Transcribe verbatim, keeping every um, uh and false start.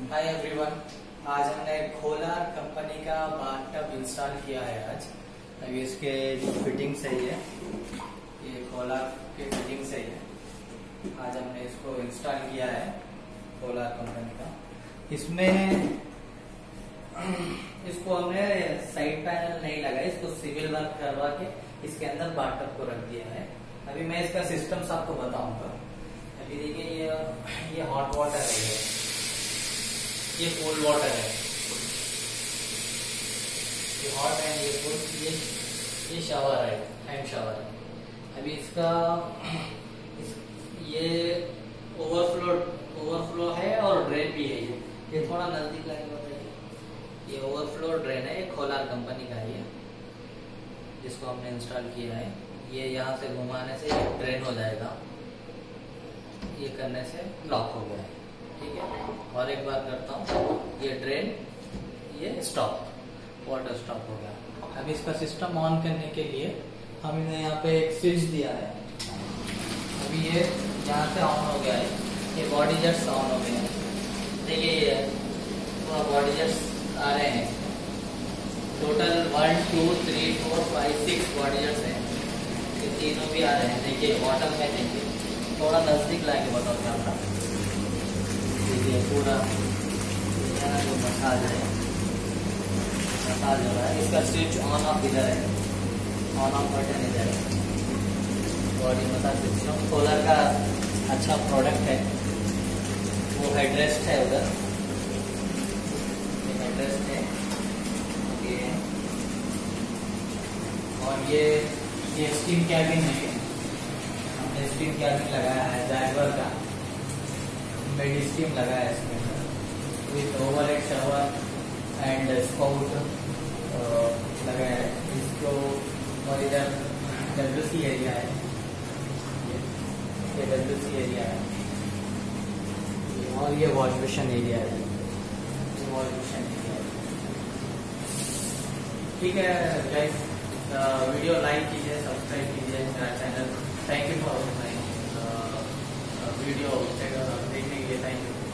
हाय everyone, आज हमने Kohler company का बाथटब इंस्टॉल किया है। आज अभी इसके जो फिटिंग सही है, ये खोलार के फिटिंग सही है। आज हमने इसको इंस्टॉल किया है खोलार कंपनी का। इसमें इसको हमने साइड पैनल नहीं लगाया, इसको सिविल वर्क करवा के इसके अंदर बाथटब को रख दिया है। अभी मैं इसका सिस्टम्स आपको बताऊंगा। अभी देखिए, ये ये हॉट वाटर है, ये ये कोल्ड वाटर है, ये हॉट एंड ये कोल्ड, ये ये शावर है, हैंड शावर है। अभी इसका इस, ये ओवरफ्लो ओवरफ्लो है और ड्रेन भी है। ये ये थोड़ा नजदीक लगे बताइए, ये ओवरफ्लो ड्रेन है, ये खोलार कंपनी का है, ये जिसको हमने इंस्टॉल किया है। ये यहाँ से घुमाने से ड्रेन हो जाएगा, ये करने से लॉक हो गया है। ठीक है, और एक बार करता हूँ, ये ड्रेन, ये स्टॉप, वाटर स्टॉप हो गया। अब इसका सिस्टम ऑन करने के लिए हमने यहाँ पे एक स्विच दिया है। अभी ये यहाँ से ऑन हो गया है, ये बॉडी जेट्स ऑन हो गए हैं। देखिए, ये पूरा बॉडी जेट्स आ रहे हैं। Total one two three four five six body jets हैं, ये तीनों भी आ रहे हैं। देखिए बॉटम में, देखिए थोड़ा नजदीक लाके बताओ कैमरा। देखिए पूरा जो मसाज है, मसाज हो रहा है। इसका स्विच ऑन ऑफ इधर है, ऑन ऑफ बटन इधर है। बॉडी मसाज सिस्टम खोलर का अच्छा प्रोडक्ट है। वो हेडरेस्ट है उधर, ये हेडरेस्ट है ये, और ये ये स्टीम कैबिन है। हमने स्टीम कैबिन लगाया है जैगवर का, मेडी स्टीम लगाया है इसमें with overhead shower and spout लगाया है इसको। और इधर डब्ल्यूसी एरिया है, ये डब्ल्यूसी एरिया है, और ये वॉश बेसिन एरिया है, ये वॉश बेसिन एरिया है। ठीक है गाइस, वीडियो लाइक कीजिए, सब्सक्राइब कीजिए मेरा channel. Thank you for my video देखने के लिए, थैंक यू।